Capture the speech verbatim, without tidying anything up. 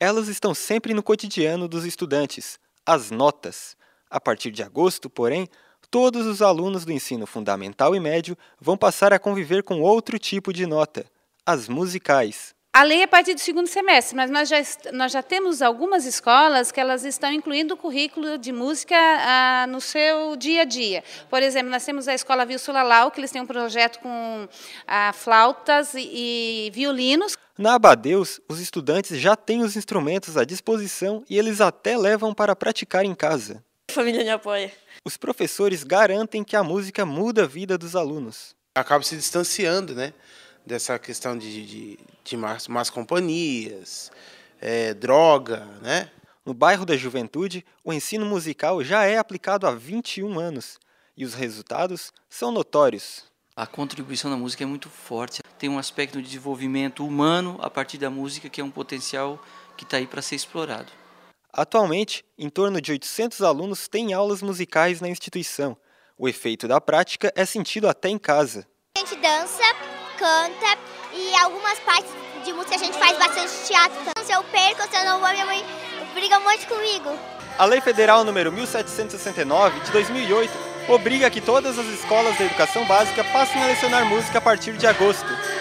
Elas estão sempre no cotidiano dos estudantes, as notas. A partir de agosto, porém, todos os alunos do ensino fundamental e médio vão passar a conviver com outro tipo de nota, as musicais. A lei é a partir do segundo semestre, mas nós já, nós já temos algumas escolas que elas estão incluindo o currículo de música ah, no seu dia a dia. Por exemplo, nós temos a Escola Wilson Lalau, que eles têm um projeto com ah, flautas e, e violinos. Na Abadeus, os estudantes já têm os instrumentos à disposição e eles até levam para praticar em casa. A família me apoia. Os professores garantem que a música muda a vida dos alunos. Acaba se distanciando, né, dessa questão de, de, de más, más companhias, é, droga, né? No bairro da Juventude, o ensino musical já é aplicado há vinte e um anos e os resultados são notórios. A contribuição da música é muito forte. Tem um aspecto de desenvolvimento humano a partir da música que é um potencial que está aí para ser explorado. Atualmente, em torno de oitocentos alunos têm aulas musicais na instituição. O efeito da prática é sentido até em casa. A gente dança, canta e algumas partes de música a gente faz bastante teatro. Se eu perco, se eu não vou, minha mãe briga muito comigo. A Lei Federal número mil setecentos e sessenta e nove, de dois mil e oito, obriga que todas as escolas da educação básica passem a lecionar música a partir de agosto.